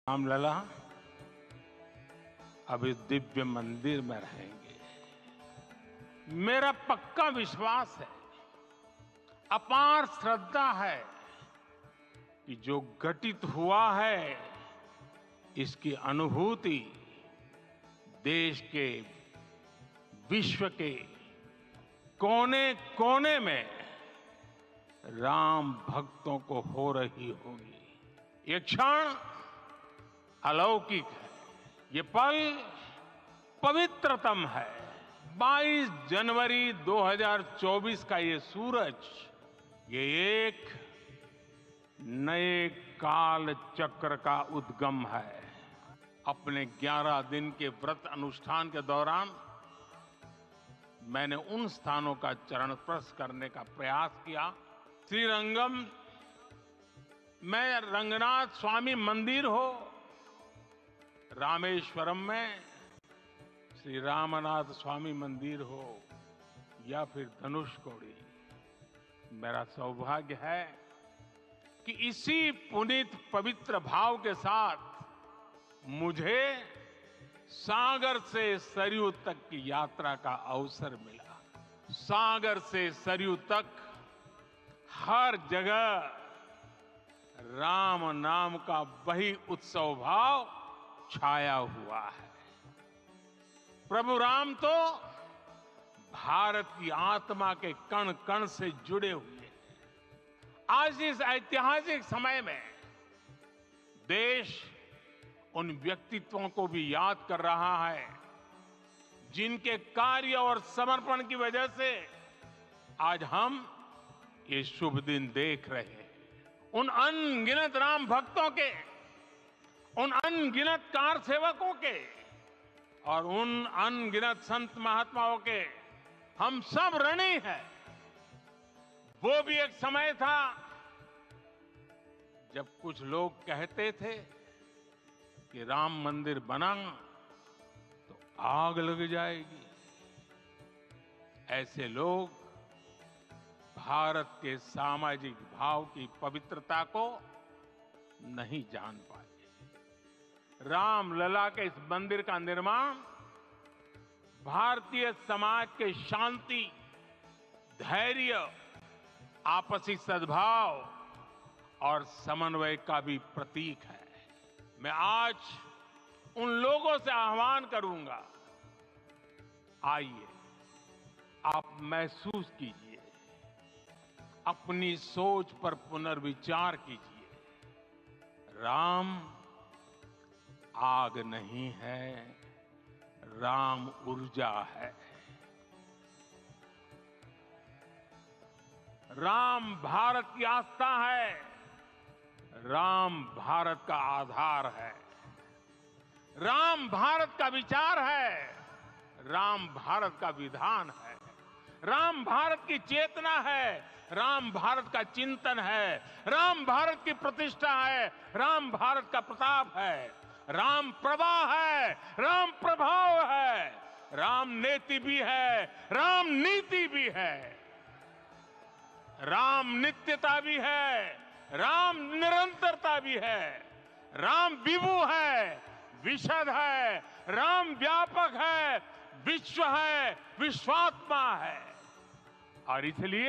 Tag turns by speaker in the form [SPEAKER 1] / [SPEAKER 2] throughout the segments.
[SPEAKER 1] रामलला अब इस दिव्य मंदिर में रहेंगे। मेरा पक्का विश्वास है, अपार श्रद्धा है कि जो घटित हुआ है इसकी अनुभूति देश के, विश्व के कोने कोने में राम भक्तों को हो रही होगी। ये क्षण अलौकिक है, ये पल पवित्रतम है। 22 जनवरी 2024 का ये सूरज, ये एक नए काल चक्र का उद्गम है। अपने 11 दिन के व्रत अनुष्ठान के दौरान मैंने उन स्थानों का चरण स्पर्श करने का प्रयास किया। श्रीरंगम में रंगनाथ स्वामी मंदिर हो, रामेश्वरम में श्री रामनाथ स्वामी मंदिर हो, या फिर धनुषकोडी, मेरा सौभाग्य है कि इसी पुनीत पवित्र भाव के साथ मुझे सागर से सरयू तक की यात्रा का अवसर मिला। सागर से सरयू तक हर जगह राम नाम का वही उत्सव भाव छाया हुआ है। प्रभु राम तो भारत की आत्मा के कण कण से जुड़े हुए हैं। आज इस ऐतिहासिक समय में देश उन व्यक्तित्वों को भी याद कर रहा है जिनके कार्य और समर्पण की वजह से आज हम ये शुभ दिन देख रहे हैं। उन अनगिनत राम भक्तों के, उन अनगिनत कार सेवकों के और उन अनगिनत संत महात्माओं के हम सब ऋणी हैं। वो भी एक समय था जब कुछ लोग कहते थे कि राम मंदिर बना तो आग लग जाएगी। ऐसे लोग भारत के सामाजिक भाव की पवित्रता को नहीं जान पाए। रामलला के इस मंदिर का निर्माण भारतीय समाज के शांति, धैर्य, आपसी सद्भाव और समन्वय का भी प्रतीक है। मैं आज उन लोगों से आह्वान करूंगा, आइए आप महसूस कीजिए, अपनी सोच पर पुनर्विचार कीजिए। राम आग नहीं है, राम ऊर्जा है। राम भारत की आस्था है, राम भारत का आधार है। राम भारत का विचार है, राम भारत का विधान है। राम भारत की चेतना है, राम भारत का चिंतन है। राम भारत की प्रतिष्ठा है, राम भारत का प्रताप है। राम प्रवाह है, राम प्रभाव है। राम नेति भी है, राम नीति भी है। राम नित्यता भी है, राम निरंतरता भी है। राम विभु है, विशद है। राम व्यापक है, विश्व है, विश्वात्मा है। और इसलिए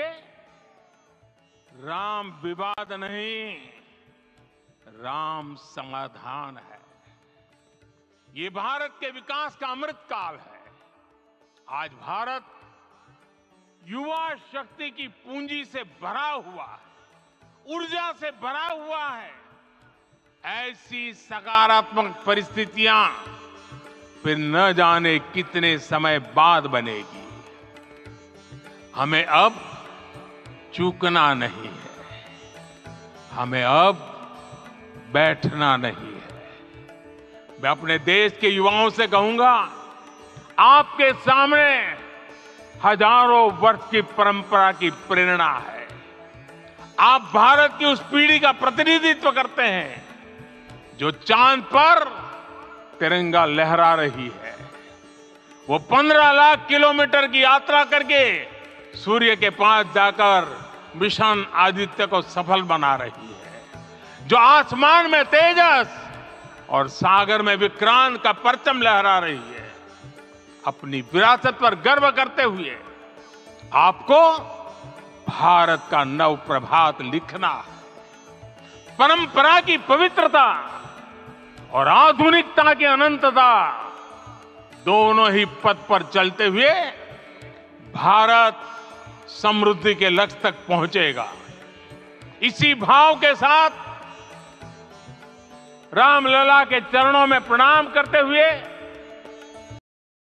[SPEAKER 1] राम विवाद नहीं, राम समाधान है। ये भारत के विकास का अमृत काल है। आज भारत युवा शक्ति की पूंजी से भरा हुआ है, ऊर्जा से भरा हुआ है। ऐसी सकारात्मक परिस्थितियां फिर न जाने कितने समय बाद बनेगी। हमें अब चूकना नहीं है, हमें अब बैठना नहीं है। मैं अपने देश के युवाओं से कहूंगा, आपके सामने हजारों वर्ष की परंपरा की प्रेरणा है। आप भारत की उस पीढ़ी का प्रतिनिधित्व करते हैं जो चांद पर तिरंगा लहरा रही है। वो 15 लाख किलोमीटर की यात्रा करके सूर्य के पास जाकर मिशन आदित्य को सफल बना रही है। जो आसमान में तेजस, और सागर में विक्रांत का परचम लहरा रही है। अपनी विरासत पर गर्व करते हुए आपको भारत का नव प्रभात लिखना है। परंपरा की पवित्रता और आधुनिकता की अनंतता, दोनों ही पथ पर चलते हुए भारत समृद्धि के लक्ष्य तक पहुंचेगा। इसी भाव के साथ रामलला के चरणों में प्रणाम करते हुए